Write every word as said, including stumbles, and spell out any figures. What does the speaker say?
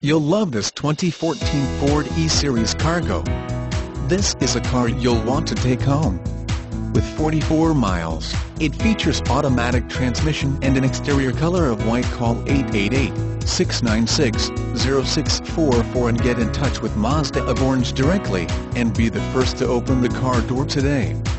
You'll love this twenty fourteen Ford E-Series Cargo. This is a car you'll want to take home. With forty-four miles, it features automatic transmission and an exterior color of white. Call eight eight eight, six nine six, zero six four four and get in touch with Mazda of Orange directly, and be the first to open the car door today.